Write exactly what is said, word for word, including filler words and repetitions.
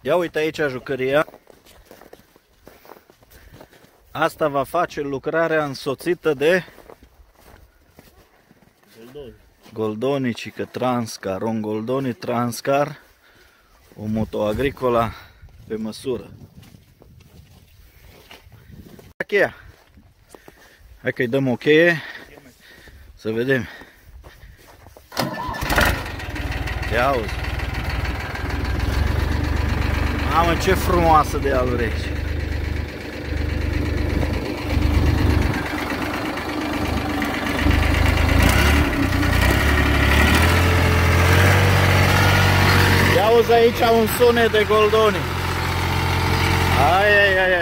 Ia uite aici jucăria. Asta va face lucrarea însoțită de Goldoni. Goldonicică Transcar, Ron Goldoni Transcar, o moto agricola pe măsură. Cheia. Hai că-i dăm o cheie să vedem. Ia auzi. Mamă, ce frumoasă de aluri aici. Ia auzi aici un sunet de Goldoni. Ai, ai, ai, ai.